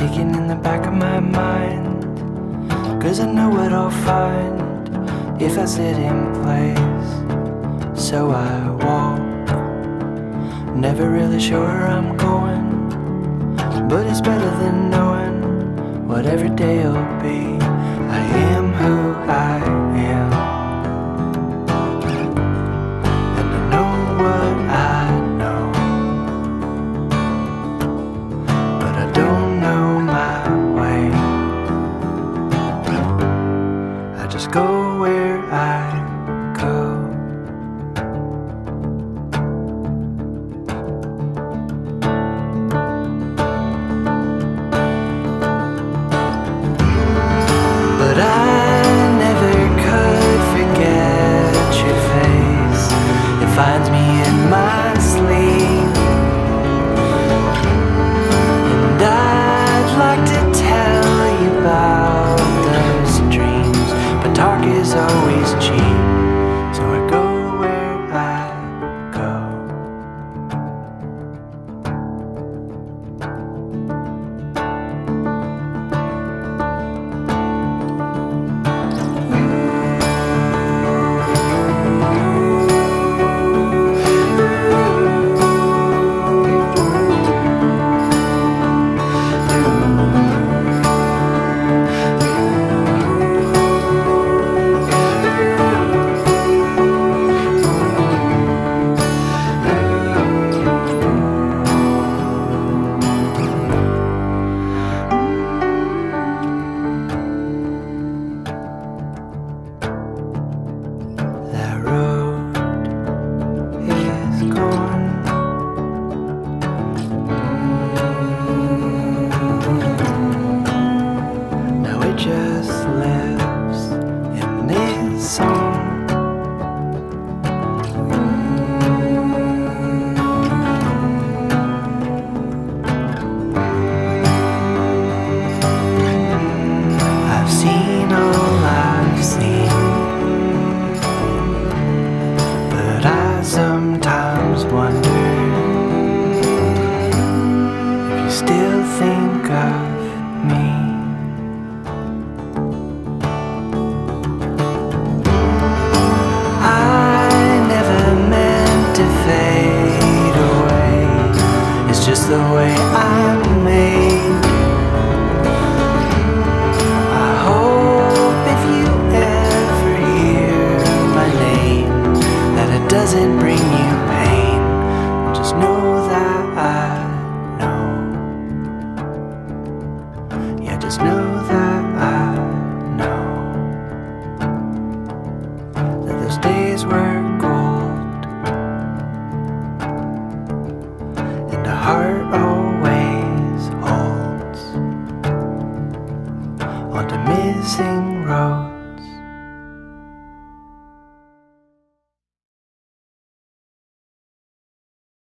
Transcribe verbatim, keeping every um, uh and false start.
ticking in the back of my mind, 'cause I know what I'll find if I sit in place. So I walk, never really sure where I'm going, but it's better than knowing what every day will be. I am who I am, and I know what I know, but I don't know my way. I just go where I go. But I never could forget your face. It finds me in my sleep, and I'd like to tell you about those dreams, but talk is always cheap, so I go where I go. Just lives in this song. I've seen all I've seen, but I sometimes wonder if you still think of me. Just the way I'm made. I hope if you ever hear my name that it doesn't bring you pain. Just know that I know. Yeah, just know that I know that those days were gold, and a heart always holds onto missing roads.